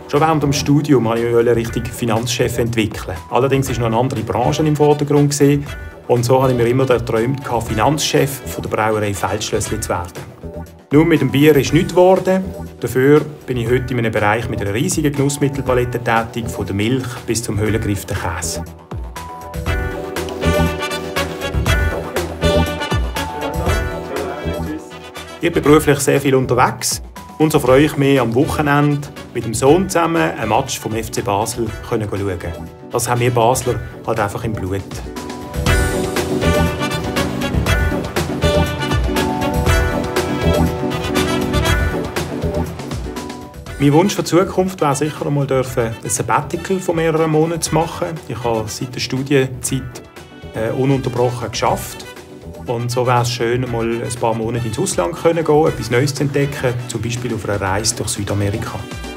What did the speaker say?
Schon während dem Studium wollte ich mich Richtung Finanzchef entwickeln. Allerdings war noch eine andere Branche im Vordergrund. Und so habe ich mir immer geträumt, Finanzchef von der Brauerei Feldschlössli zu werden. Nun, mit dem Bier ist nichts geworden. Dafür bin ich heute in einem Bereich mit einer riesigen Genussmittelpalette tätig, von der Milch bis zum höhlengereiften Käse. Ich bin beruflich sehr viel unterwegs und so freue ich mich, am Wochenende mit dem Sohn zusammen ein Match vom FC Basel zu schauen. Das haben wir Basler halt einfach im Blut. Mein Wunsch für die Zukunft wäre sicher einmal ein Sabbatical von mehreren Monaten zu machen. Ich habe seit der Studienzeit ununterbrochen geschafft. Und so wäre es schön, mal ein paar Monate ins Ausland zu gehen, etwas Neues zu entdecken, zum Beispiel auf einer Reise durch Südamerika.